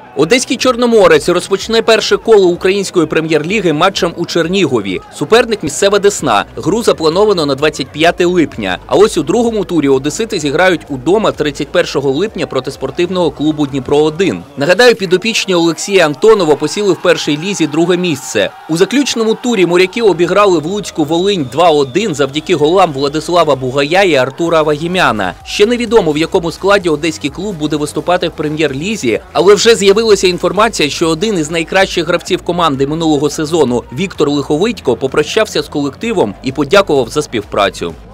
Одеський Чорноморець розпочне перше коло української прем'єр-ліги матчем у Чернігові. Суперник – місцева Десна. Гру заплановано на 25 липня. А ось у другому турі одесити зіграють удома 31 липня проти спортивного клубу «Дніпро-1». Нагадаю, підопічні Олексія Антонова посіли в першій лізі друге місце. У заключному турі моряки обіграли в Луцьку Волинь 2-1 завдяки голам Владислава Бугая і Артура Вагімяна. Ще невідомо, в якому складі одеський клуб буде виступати в прем'єр-лізі, але вже з'явилося інформація, що один із найкращих гравців команди минулого сезону Віктор Лиховитько попрощався з колективом і подякував за співпрацю.